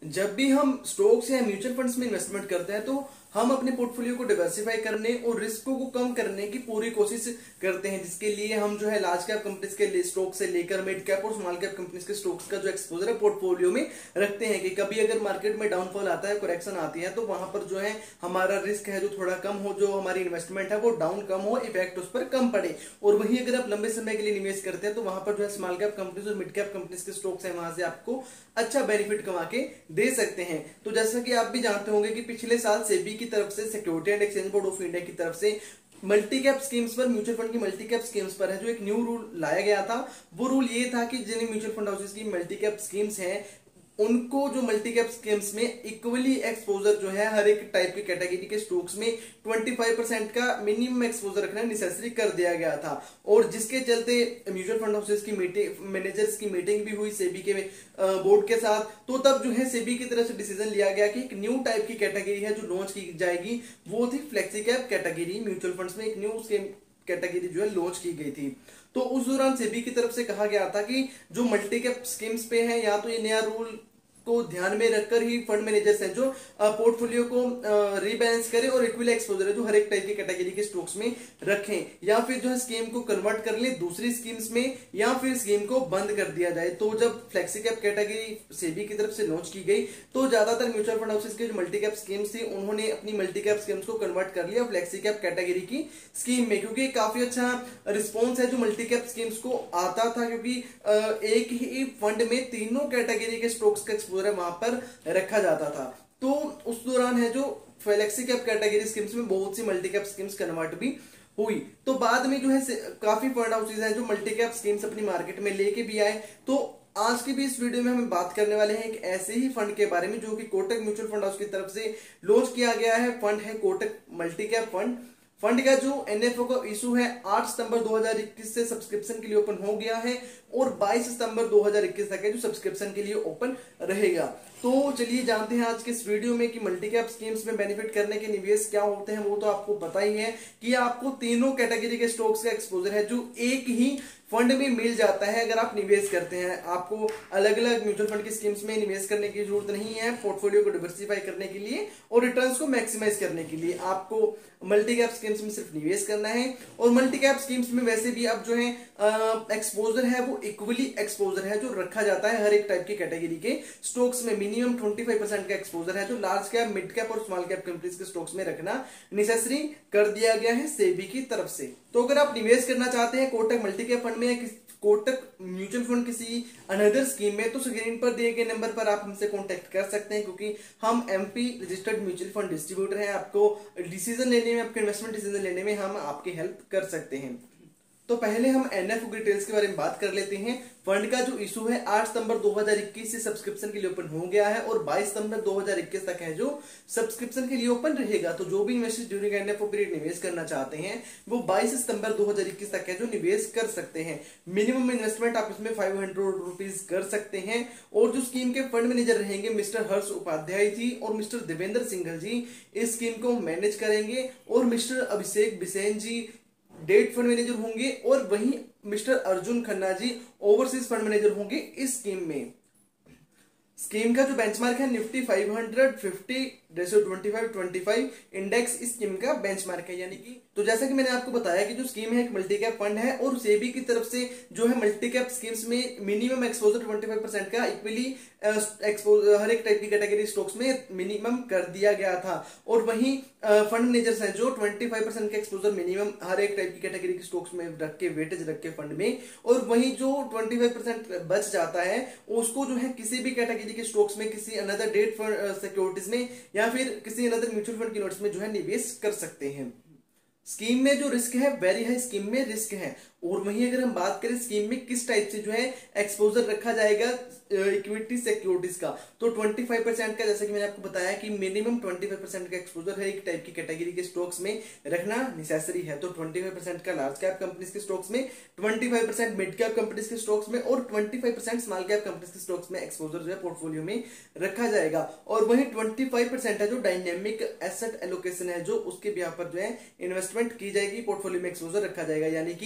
जब भी हम स्टॉक्स या म्यूचुअल फंड्स में इन्वेस्टमेंट करते हैं तो हम अपने पोर्टफोलियो को डिवर्सिफाई करने और रिस्कों को कम करने की पूरी कोशिश करते हैं, जिसके लिए हम जो है लार्ज कैप कंपनीज के स्टॉक से लेकर मिड कैप और स्मॉल कैप कंपनीज के स्टॉक्स का जो एक्सपोजर है पोर्टफोलियो में रखते हैं कि कभी अगर मार्केट में डाउनफॉल आता है, करेक्शन आती है, तो वहां पर जो है हमारा रिस्क है जो थोड़ा कम हो, जो हमारी इन्वेस्टमेंट है वो डाउन कम हो, इफेक्ट उस पर कम पड़े। और वहीं अगर आप लंबे समय के लिए निवेश करते हैं तो वहां पर जो है स्मॉल कैप कंपनीज और मिड कैप कंपनीज के स्टॉक्स है, वहां से आपको अच्छा बेनिफिट कमा के दे सकते हैं। तो जैसा कि आप भी जानते होंगे कि पिछले साल सेबी की तरफ से, security and exchange board of India की तरफ से मल्टी कैप स्कीम्स पर, म्यूचुअल फंड की मल्टी कैप स्कीम्स पर है जो एक न्यू रूल लाया गया था। वो रूल ये था कि जिन म्यूचुअल फंड हाउसेस की मल्टी कैप स्कीम्स हैं उनको जो मल्टी कैप स्कीम्स में इक्वली एक्सपोजर जो है हर एक टाइप की कैटेगरी के स्टॉक्स में 25% का मिनिमम एक्सपोजर रखना नेसेसरी कर दिया गया था। और जिसके चलते म्यूचुअल फंड हाउसेस की मीटिंग, मैनेजर्स की मीटिंग भी हुई सेबी के बोर्ड के साथ। तो तब जो है सेबी की तरफ से डिसीजन लिया गया कि एक न्यू टाइप की कैटेगरी है जो लॉन्च की जाएगी, वो थी flexi cap category. Mutual funds में एक न्यू कैटेगरी जो है लॉन्च की गई थी। तो उस दौरान सेबी की तरफ से कहा गया था कि जो मल्टी कैप स्कीम्स पे है, या तो ये नया रूल को ध्यान में रखकर ही फंड मैनेजर्स हैं जो पोर्टफोलियो को रीबैलेंस करें और इक्वल एक्सपोजर है जो हर एक टाइप की कैटेगरी के स्टॉक्स में रखें, या फिर जो है स्कीम को कन्वर्ट कर ले दूसरी स्कीम्स में, या फिर स्कीम को बंद कर दिया जाए। तो जब फ्लेक्सी कैप कैटेगरी सेबी की तरफ से लॉन्च की गई तो ज्यादातर म्यूचुअल फंड हाउसेस की जो मल्टी कैप स्कीम्स थी उन्होंने अपनी मल्टी कैप स्कीम्स को कन्वर्ट कर लिया फ्लेक्सी कैप कैटेगरी की स्कीम में, क्योंकि काफी अच्छा रिस्पॉन्स है जो मल्टी कैप स्कीम्स को आता था, क्योंकि एक ही फंड में तीनों कैटेगरी के स्टॉक्स का वहां पर रखा जाता था। तो उस दौरान है जो फ्लेक्सी कैप कैटेगरी स्कीम्स में बहुत सी मल्टी कैप स्कीम्स कन्वर्ट भी हुई। तो बाद में जो है काफी फंड हाउसेस हैं जो मल्टी कैप स्कीम्स अपनी मार्केट में लेके भी आए। तो आज की भी इस वीडियो में हम बात करने वाले हैं एक ऐसे ही फंड के बारे में जो कि कोटक म्यूचुअल फंड हाउस की तरफ से लॉन्च किया गया है। फंड है Kotak multi cap fund. Fund का जो एनएफओ का इशू है 8 सितंबर 2021 से सब्सक्रिप्शन के लिए ओपन हो गया है और 22 सितंबर 2021 तक है जो सब्सक्रिप्शन के लिए ओपन रहेगा। तो चलिए जानते हैं आज के इस वीडियो में कि मल्टी कैप स्कीम्स में बेनिफिट करने के निवेश क्या होते हैं। वो तो आपको पता ही है कि आपको तीनों कैटेगरी के स्टॉक्स का एक्सपोजर है जो एक ही फंड में मिल जाता है अगर आप निवेश करते हैं। आपको अलग अलग म्यूचुअल फंड की स्कीम्स में निवेश करने की जरूरत नहीं है। पोर्टफोलियो को डिवर्सिफाई करने के लिए और रिटर्न्स को मैक्सिमाइज करने के लिए आपको मल्टी कैप स्कीम्स में सिर्फ निवेश करना है। और मल्टी कैप स्कीम्स में वैसे भी अब जो है एक्सपोजर है वो इक्वली एक्सपोजर है जो रखा जाता है हर एक टाइप की कैटेगरी के स्टॉक्स में। मिनिमम 25% का एक्सपोजर है जो लार्ज कैप, मिड कैप और स्मॉल कैप कंपनीज के स्टॉक्स में रखना नेसेसरी कर दिया गया है सेबी की तरफ से। तो अगर आप निवेश करना चाहते हैं कोटक मल्टी कैप फंड में या कोटक म्यूचुअल फंड किसी अनदर स्कीम में, तो स्क्रीन पर दिए गए नंबर पर आप हमसे कांटेक्ट कर सकते हैं, क्योंकि हम AMFI registered mutual fund distributor हैं। आपको डिसीजन लेने में, आपके इन्वेस्टमेंट डिसीजन लेने में हम आपकी हेल्प कर सकते हैं। तो पहले हम एनएफओ की डिटेल्स के बारे में बात कर लेते हैं। फंड का जो इशू है 8 सितंबर 2021 से सब्सक्रिप्शन के लिए ओपन हो गया है और 22 सितंबर 2021 तक है जो सब्सक्रिप्शन के लिए ओपन रहेगा। तो जो भी इन्वेस्टर्स ड्यूरिंग एनएफओ पीरियड निवेश करना चाहते हैं वो 22 सितंबर 2021 तक है जो निवेश कर सकते हैं। मिनिमम इन्वेस्टमेंट आप इसमें 500 रुपीज कर सकते हैं। और जो स्कीम के फंड मैनेजर रहेंगे मिस्टर हर्ष उपाध्याय जी और मिस्टर देवेंद्र सिंघल जी इस स्कीम को मैनेज करेंगे, और mister Abhishek Bisen ji debt fund manager होंगे, और वहीं mister Arjun Khanna ji overseas fund manager होंगे इस स्कीम में। स्कीम का जो बेंचमार्क है निफ्टी 550/25 इंडेक्स इस स्कीम का बेंचमार्क है। यानी कि तो जैसा कि मैंने आपको बताया कि जो स्कीम है एक मल्टी कैप फंड है और सेबी की तरफ से जो है मल्टी कैप स्कीम्स में मिनिमम एक्सपोजर 25% का इक्वली एक्सपोजर हर एक टाइप की कैटेगरी स्टॉक्स में मिनिमम कर दिया गया था। और वहीं फंड मैनेजर्स हैं जो 25% का एक्सपोजर मिनिमम हर एक टाइप की कैटेगरी के स्टॉक्स में रख के, वेटेज रख के फंड में, और वहीं जो 25% बच जाता है उसको जो है किसी भी कैटेगरी के स्टॉक्स में, किसी अनदर डेट फंड सिक्योरिटीज में, या फिर किसी अनदर म्यूचुअल फंड की नोट्स में जो है निवेश कर सकते हैं। स्कीम में जो रिस्क है वेरी हाई स्कीम में रिस्क है। और वहीं अगर हम बात करें स्कीम में किस टाइप से जो है एक्सपोजर रखा जाएगा इक्विटी सिक्योरिटीज का, तो 25% का, जैसे कि मैंने आपको बताया कि मिनिमम 25% का एक्सपोजर है एक टाइप की कैटेगरी के स्टॉक्स में रखना नेसेसरी है। तो 25% का लार्ज कैप कंपनीज के स्टॉक्स में, 25% मिड कैप कंपनीज के स्टॉक्स में और 25% स्मॉल कैप कंपनीज के स्टॉक्स में एक्सपोजर जो है पोर्टफोलियो में रखा जाएगा। और वहीं 25% है जो डायनेमिक एसेट एलोकेशन है जो उसके बिहाफ पर जो है इन्वेस्टमेंट की जाएगी, पोर्टफोलियो में एक्सपोजर रखा जाएगा। यानी कि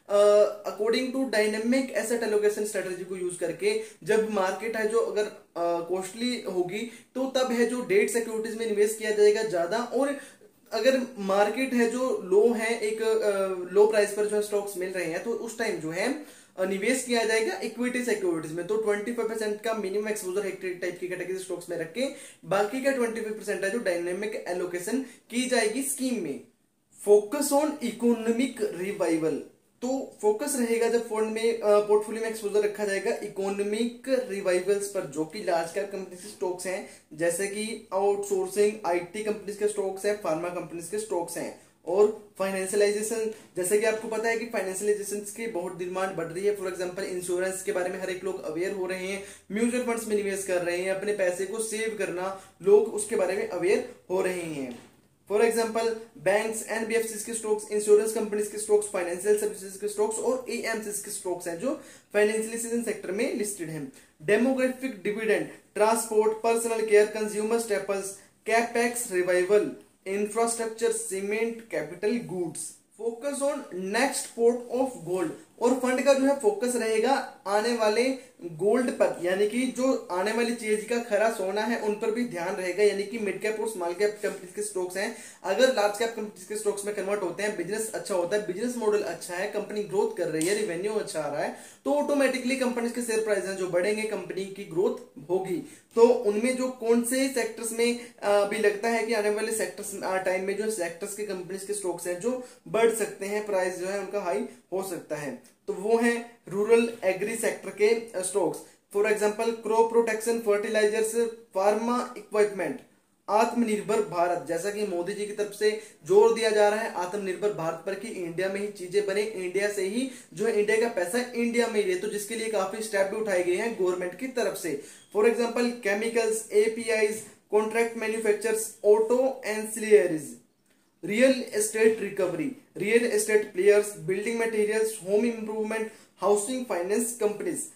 according to dynamic asset allocation strategy को यूज करके, जब मार्केट है जो अगर कॉस्टली होगी तो तब है जो डेट सिक्योरिटीज में निवेश किया जाएगा ज्यादा, और अगर मार्केट है जो लो है, एक लो प्राइस पर जो स्टॉक्स मिल रहे हैं, तो उस टाइम जो है निवेश किया जाएगा इक्विटी सिक्योरिटीज में। तो 25% का मिनिमम एक्सपोजर एक टाइप की कैटेगरी स्टॉक्स में रख के बाकी का 25% है जो डायनेमिक एलोकेशन की जाएगी स्कीम में। फोकस ऑन इकोनॉमिक रिवाइवल, तो फोकस रहेगा जब फंड में पोर्टफोलियो में एक्सपोजर रखा जाएगा इकोनॉमिक रिवाइवल्स पर, जो कि लार्ज कैप कंपनीज के स्टॉक्स हैं, जैसे कि आउटसोर्सिंग आईटी कंपनीज के स्टॉक्स हैं, फार्मा कंपनीज के स्टॉक्स हैं, और फाइनेंशियलाइजेशन, जैसे कि आपको पता है कि फाइनेंशियलाइजेशन की बहुत डिमांड बढ़ रही है। फॉर एग्जांपल इंश्योरेंस के बारे में हर एक लोग अवेयर हो रहे हैं, म्यूचुअल फंड्स में निवेश कर रहे हैं, अपने पैसे को सेव करना, लोग उसके बारे में अवेयर हो रहे हैं। फॉर एग्जांपल बैंक्स, एनबीएफसी के स्टॉक्स, इंश्योरेंस कंपनीज के स्टॉक्स, फाइनेंशियल सर्विसेज के स्टॉक्स और एएमसी के स्टॉक्स हैं जो फाइनेंशियल सेक्टर में लिस्टेड हैं। Demographic dividend, transport, personal care, consumer staples, capex revival, infrastructure, cement, capital goods. Focus on next pot of gold, और fund का जो है फोकस रहेगा आने वाले गोल्ड पर, यानी कि जो आने वाली चीज का खरा सोना है उन पर भी ध्यान रहेगा, यानी कि मिड कैप और स्मॉल कैप कंपनीज के स्टॉक्स हैं, अगर लार्ज कैप कंपनीज के स्टॉक्स में कन्वर्ट होते हैं, बिजनेस अच्छा होता है, बिजनेस मॉडल अच्छा है, कंपनी ग्रोथ कर रही है, रिवेन्यू अच्छा आ रहा है, तो ऑटोमेटिकली कंपनीज के शेयर प्राइस हैं जो बढ़ेंगे, कंपनी की ग्रोथ होगी। तो उनमें जो कौन से सेक्टर्स में भी लगता है कि आने वाले सेक्टर्स टाइम में जो सेक्टर्स के कंपनीज के स्टॉक्स हैं जो बढ़ सकते हैं, प्राइस जो है उनका हाई हो सकता है, तो वो है रूरल एग्री सेक्टर के stocks. For example crop protection, fertilisers, pharma equipment, Atmanirbhar Bharat, जैसा कि मोदी जी की तरफ से जोर दिया जा रहा है आत्मनिर्भर भारत पर कि इंडिया में ही चीजें बने, इंडिया से ही जो है इंडिया का पैसा इंडिया में ही रहे, तो जिसके लिए काफी स्टेप भी उठाए गए हैं गवर्नमेंट की तरफ से। For example chemicals, APIs, contract manufacturers, auto ancillaries, real estate recovery, real estate players, building materials, home improvement, housing finance companies.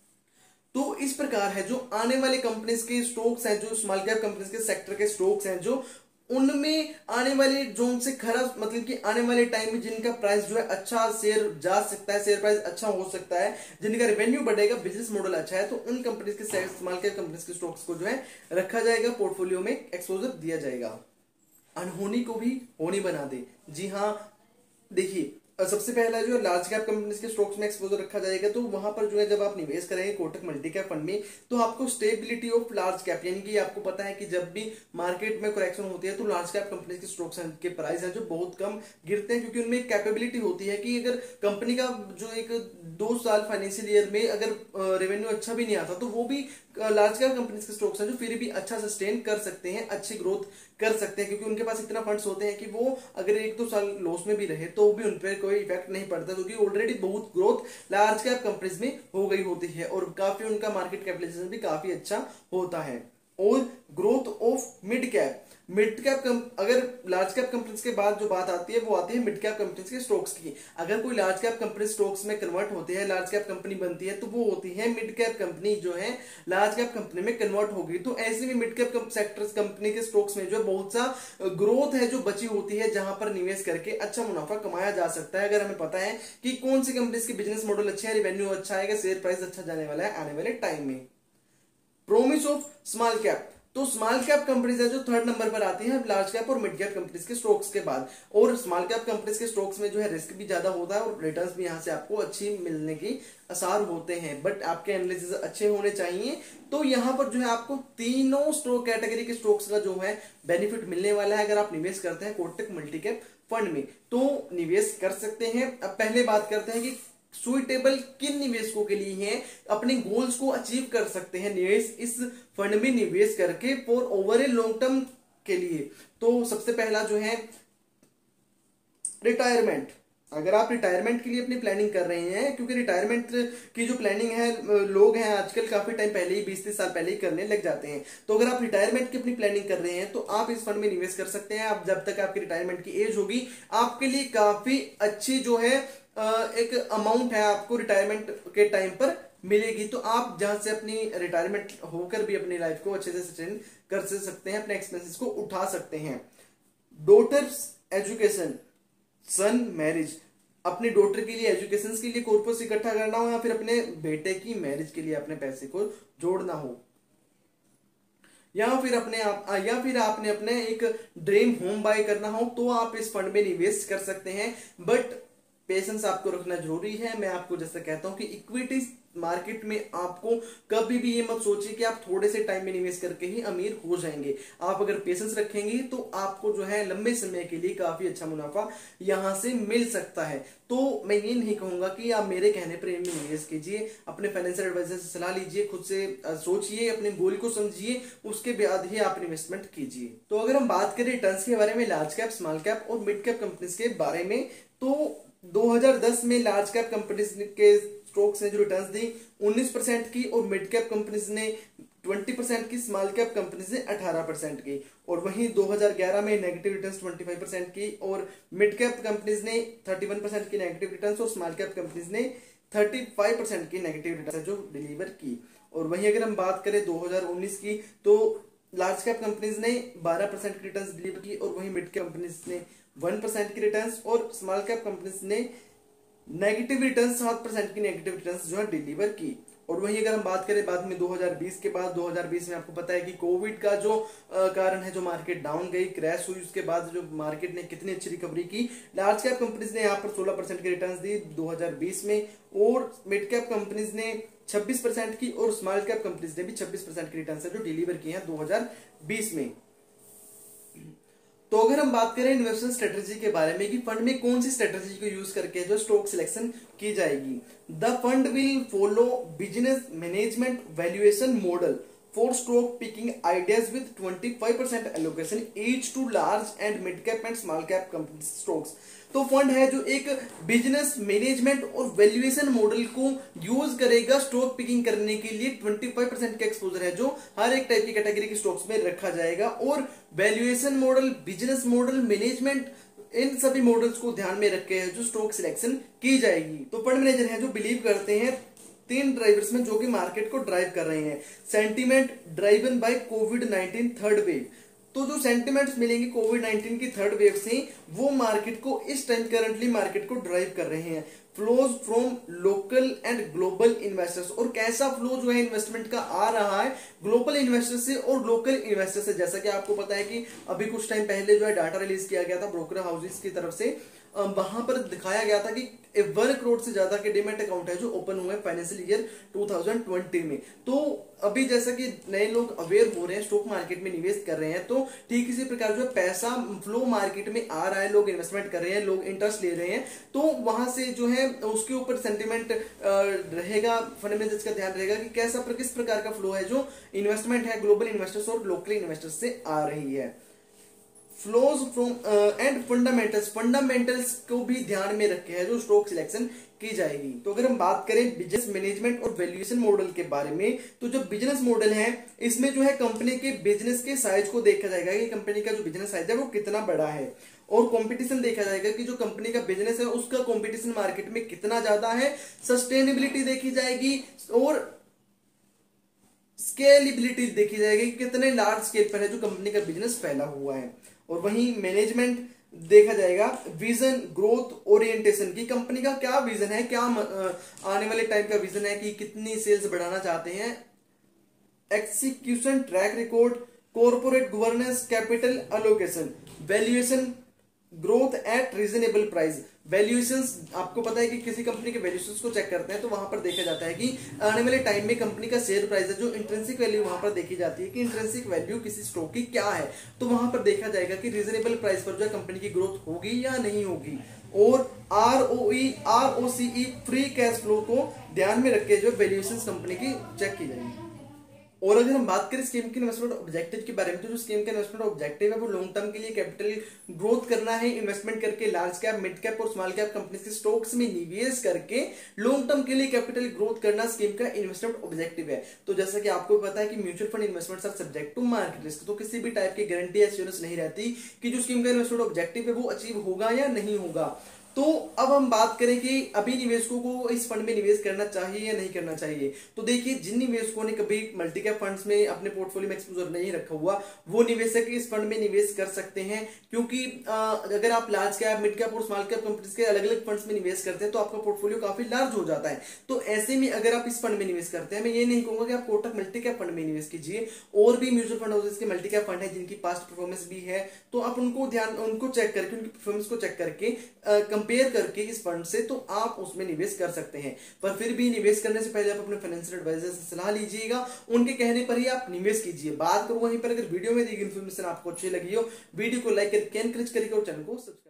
तो इस प्रकार है जो आने वाले कंपनीज के स्टॉक्स हैं, जो स्मॉल कैप कंपनीज के सेक्टर के स्टॉक्स हैं, जो उनमें आने वाले जोन से खरा मतलब कि आने वाले टाइम में जिनका प्राइस जो है अच्छा शेयर जा सकता है, शेयर प्राइस अच्छा हो सकता है, जिनका रेवेन्यू बढ़ेगा, बिजनेस मॉडल अच्छा है, तो उन कंपनीज के स्मॉल कैप कंपनीज के स्टॉक्स को जो है रखा जाएगा, पोर्टफोलियो में एक्सपोजर दिया जाएगा। अनहोनी को भी होनी बना दे, जी हाँ, देखिए सबसे पहला जो लार्ज कैप कंपनीज के स्टॉक्स में एक्सपोजर रखा जाएगा, तो वहां पर जो है जब आप निवेश करेंगे कोटक मल्टी कैप फंड में, तो आपको स्टेबिलिटी ऑफ लार्ज कैप, यानी कि आपको पता है कि जब भी मार्केट में करेक्शन होती है तो लार्ज कैप कंपनीज के स्टॉक्स के प्राइस है जो बहुत कम गिरते हैं, क्योंकि उनमें कैपेबिलिटी होती है कि अगर कंपनी का जो एक 2 साल फाइनेंशियल ईयर में अगर रेवेन्यू अच्छा भी नहीं आता, तो वो भी लार्ज कैप कंपनीज के स्टॉक्स हैं जो फिर भी अच्छा सस्टेन कर सकते हैं, अच्छी ग्रोथ कर सकते हैं, क्योंकि उनके पास इतना फंड्स होते हैं कि वो अगर 1-2 साल लॉस में भी रहे तो भी उन पर कोई इफेक्ट नहीं पड़ता, क्योंकि ऑलरेडी बहुत ग्रोथ लार्ज कैप कंपनीज में हो गई होती है और काफी उनका मार्केट कैपिटलाइजेशन भी काफी अच्छा होता है। और ग्रोथ ऑफ मिड कैप, अगर लार्ज कैप कंपनीज के बाद जो बात आती है वो आती है मिड कैप कंपनीज के स्टॉक्स की। अगर कोई लार्ज कैप कंपनी स्टॉक्स में कन्वर्ट होती है, लार्ज कैप कंपनी बनती है, तो वो होती है मिड कैप कंपनी जो है लार्ज कैप कंपनी में कन्वर्ट होगी। तो ऐसे में मिड कैप सेक्टर्स कंपनी के स्टॉक्स में जो है बहुत सा ग्रोथ है जो बची होती है, जहां पर निवेश करके अच्छा मुनाफा कमाया जा सकता है, अगर हमें पता है कि कौन सी कंपनीज की बिजनेस मॉडल अच्छा है, रेवेन्यू अच्छा है, शेयर प्राइस अच्छा जाने वाला है आने वाले टाइम में। प्रोमिस ऑफ स्मॉल कैप, तो स्मॉल कैप कंपनीज है जो 3rd नंबर पर आती है लार्ज कैप और मिड कैप कंपनीज के स्टॉक्स के बाद। और स्मॉल कैप कंपनीज के स्टॉक्स में जो है रिस्क भी ज्यादा होता है और रिटर्न्स भी यहां से आपको अच्छी मिलने की आसार होते हैं, बट आपके एनालिसिस अच्छे होने चाहिए। तो यहाँ पर जो है आपको तीनों स्टॉक कैटेगरी के स्टॉक्स का जो है बेनिफिट मिलने वाला है अगर आप निवेश करते हैं कोटक मल्टी कैप फंड में, तो निवेश कर सकते हैं। अब पहले बात करते हैं कि सुइटेबल किन निवेशकों के लिए है, अपने गोल्स को अचीव कर सकते हैं निवेश इस फंड में निवेश करके for over a long term के लिए। तो सबसे पहला जो है रिटायरमेंट, अगर आप रिटायरमेंट के लिए अपनी प्लानिंग कर रहे हैं, क्योंकि रिटायरमेंट की जो प्लानिंग है लोग हैं आजकल काफी टाइम पहले ही 20-30 साल पहले ही करने लग जाते हैं, तो अगर आप रिटायरमेंट की अपनी प्लानिंग कर रहे हैं तो आप इस फंड में निवेश कर सकते हैं। आप जब तक आपकी रिटायरमेंट की एज होगी आपके लिए काफी अच्छी जो है एक अमाउंट है आपको रिटायरमेंट के टाइम पर मिलेगी, तो आप जहां से अपनी रिटायरमेंट होकर भी अपनी लाइफ को अच्छे से सस्टेन कर सकते हैं, अपने एक्सपेंसेस को उठा सकते हैं। डॉटर्स एजुकेशन, सन मैरिज, अपनी डॉटर के लिए एजुकेशन के लिए कॉर्पस इकट्ठा करना हो, या फिर अपने बेटे की मैरिज के लिए अपने पैसे को जोड़ना हो, या फिर आपने अपने एक ड्रीम होम बाय करना हो, तो आप इस फंड में निवेश कर सकते हैं। बट पेशेंस आपको रखना जरूरी है। मैं आपको जैसे कहता हूं कि इक्विटी मार्केट में आपको कभी भी ये मत सोचिए कि आप थोड़े से टाइम में निवेश करके ही अमीर हो जाएंगे। आप अगर पेशेंस रखेंगे तो आपको जो है लंबे समय के लिए काफी अच्छा मुनाफा यहां से मिल सकता है। तो मैं ये नहीं कहूंगा कि आप मेरे कहने पर इनमें निवेश कीजिए, अपने फाइनेंशियल एडवाइजर से सलाह लीजिए, खुद से सोचिए, अपने गोल को समझिए, उसके बाद ही आप इन्वेस्टमेंट कीजिए। तो अगर हम बात करें रिटर्न्स के बारे में, लार्ज कैप, स्मॉल कैप और मिड कैप कंपनीज के बारे में, तो 2010 में लार्ज कैप कंपनीज के स्टॉक्स ने जो रिटर्न्स दी 19% की, और मिड कैप कंपनीज ने 20% की, स्मॉल कैप कंपनीज ने 18% की। और वहीं 2011 में नेगेटिव रिटर्न्स 25% की, और मिड कैप कंपनीज ने 31% की नेगेटिव रिटर्न्स, और स्मॉल कैप कंपनीज ने 35% की नेगेटिव रिटर्न्स जो डिलीवर की। और वहीं अगर हम बात करें 2019 की, तो लार्ज कैप कंपनीज ने 12% की रिटर्न्स डिलीवर की, और वहीं मिड कैप कंपनीज ने 1% की रिटर्न्स, और स्मॉल कैप कंपनीज ने नेगेटिव रिटर्न्स 7% की नेगेटिव रिटर्न्स जो है डिलीवर की। और वहीं अगर हम बात करें बाद में 2020 के बाद, 2020 में आपको पता है कि कोविड का जो कारण है, जो मार्केट डाउन गई, क्रैश हुई, उसके बाद जो मार्केट ने कितनी अच्छी रिकवरी की। लार्ज कैप कंपनीज ने यहाँ पर 16% की रिटर्न्स दी 2020 में, और मिड कैप कंपनीज ने 26% की, और स्मॉल कैप कंपनीज ने भी 26% की रिटर्न्स जो डिलीवर की है 2020 में। तो अगर हम बात करें इन्वेस्टमेंट स्ट्रेटजी के बारे में कि फंड में कौन सी स्ट्रेटजी को यूज करके जो स्टॉक सिलेक्शन की जाएगी, the fund will follow business management valuation model for stock picking ideas with 25% allocation each to large and mid cap and small cap company stocks. तो फंड है जो एक बिजनेस मैनेजमेंट और valuation model को use करेगा stock picking करने के लिए। 25% का एक्सपोजर है जो हर एक टाइप की कैटेगरी के स्टॉक्स में रखा जाएगा, और valuation model, business model, management, इन सभी मॉडल्स को ध्यान में रख के जो स्टॉक सिलेक्शन की जाएगी। तो फंड मैनेजर है जो बिलीव करते हैं 3 ड्राइवर्स में जो कि मार्केट को ड्राइव कर रहे हैं। सेंटीमेंट ड्राइवन बाय कोविड-19 थर्ड वेव। तो जो सेंटिमेंट्स मिलेंगे कोविड-19 की थर्ड वेव से, वो मार्केट को इस टाइम करंटली मार्केट को ड्राइव कर रहे हैं। Flows from local and global investors, और कैसा फ्लो जो है इन्वेस्टमेंट का आ रहा है ग्लोबल इन्वेस्टर से और लोकल इन्वेस्टर से। जैसा कि आपको पता है कि अभी कुछ टाइम पहले जो है डाटा रिलीज किया गया था ब्रोकर हाउसेस की तरफ से, वहां पर दिखाया गया था कि 1 करोड़ से ज्यादा के डीमैट अकाउंट है जो ओपन हुए फाइनेंशियल ईयर 2020 में। तो अभी जैसा कि नए लोग अवेयर हो रहे हैं, स्टॉक मार्केट में निवेश कर रहे हैं, तो ठीक इसी प्रकार जो है पैसा फ्लो मार्केट में आ रहा है, लोग इन्वेस्टमेंट कर रहे हैं, लोग इंटरेस्ट ले रहे हैं, तो वहां से जो है उसके ऊपर सेंटिमेंट रहेगा, फंड मैनेजर्स का ध्यान रहेगा कि कैसा किस प्रकार का फ्लो है जो इन्वेस्टमेंट है ग्लोबल इन्वेस्टर्स और लोकल इन्वेस्टर्स से आ रही है। फ्लोज फ्रॉम एंड फंडामेंटल्स को भी ध्यान में रखे है जो स्टॉक सिलेक्शन की जाएगी। तो अगर हम बात करें बिजनेस मैनेजमेंट और वैल्यूएशन मॉडल के बारे में, तो जो बिजनेस मॉडल है इसमें जो है कंपनी के बिजनेस के साइज को देखा जाएगा कि कंपनी का जो बिजनेस साइज है वो कितना बड़ा है, और कंपटीशन देखा जाएगा कि जो कंपनी का बिजनेस है उसका कंपटीशन मार्केट में कितना ज्यादा है। सस्टेनेबिलिटी देखी जाएगी, और स्केलेबिलिटी देखी जाएगी, कितने लार्ज स्केल पर है जो कंपनी का बिजनेस फैला हुआ है। और वहीं मैनेजमेंट देखा जाएगा, विजन, ग्रोथ, ओरिएंटेशन की कंपनी का क्या विजन है, क्या आने वाले टाइम का विजन है कि कितनी सेल्स बढ़ाना चाहते हैं। Execution track record, corporate governance, capital allocation, valuation, growth at reasonable price. Valuations आपको पता है कि किसी कंपनी के वैल्यूएशंस को चेक करते हैं तो वहां पर देखा जाता है कि आने वाले टाइम में कंपनी का शेयर प्राइस है, जो इंट्रिंसिक वैल्यू वहां पर देखी जाती है कि इंट्रिंसिक वैल्यू किसी स्टॉक की क्या है, तो वहां पर देखा जाएगा कि रीजनेबल प्राइस पर जो है कंपनी की ग्रोथ होगी या नहीं होगी। और ROE, ROCE, free cash flow को ध्यान में रख के जो वैल्यूएशंस कंपनी की चेक की जाएगी। और अगर हम बात करें स्कीम के इन्वेस्टमेंट ऑब्जेक्टिव के बारे में, तो जो स्कीम का इन्वेस्टमेंट ऑब्जेक्टिव है वो लॉन्ग टर्म के लिए कैपिटल ग्रोथ करना है, इन्वेस्टमेंट करके लार्ज कैप, मिड कैप और स्मॉल कैप कंपनी के स्टॉक्स में निवेश करके लॉन्ग टर्म के लिए कैपिटल ग्रोथ करना स्कीम का इन्वेस्टमेंट ऑब्जेक्टिव है। तो जैसा कि आपको पता है कि mutual fund investments are subject to market risk, तो किसी भी टाइप की गारंटी एश्योरेंस नहीं रहती कि जो स्कीम का इन्वेस्टमेंट ऑब्जेक्टिव है वो अचीव होगा या नहीं होगा। तो अब हम बात करें कि अभी निवेशकों को इस फंड में निवेश करना चाहिए या नहीं करना चाहिए। तो देखिए, जिन निवेशकों ने कभी मल्टी कैप फंड्स में अपने पोर्टफोलियो में एक्सपोजर नहीं रखा हुआ, वो निवेशक इस फंड में निवेश कर सकते हैं, क्योंकि अगर आप लार्ज कैप, मिड कैप और स्मॉल कैप कंपनीज के अलग अलग फंड्स में निवेश करते हैं तो आपका पोर्टफोलियो काफी लार्ज हो जाता है। तो ऐसे में अगर आप इस फंड में निवेश करते हैं, मैं ये नहीं कहूंगा कि आप कोटक मल्टी कैप फंड में निवेश कीजिए, और भी म्यूचुअल फंड हाउसेस के मल्टी कैप फंड है जिनकी पास्ट परफॉर्मेंस भी है, तो आप उनको चेक करके, उनकी परफॉर्मेंस को चेक करके, कंपेयर करके इस फंड से तो आप उसमें निवेश कर सकते हैं। पर फिर भी निवेश करने से पहले आप अपने फाइनेंशियल एडवाइजर से सलाह लीजिएगा, उनके कहने पर ही आप निवेश कीजिए। बात करूं वहीं पर, अगर वीडियो में दी गई इन्फॉर्मेशन आपको अच्छी लगी हो, वीडियो को लाइक करके एनकरेज करिएगा और चैनल को सब्सक्राइब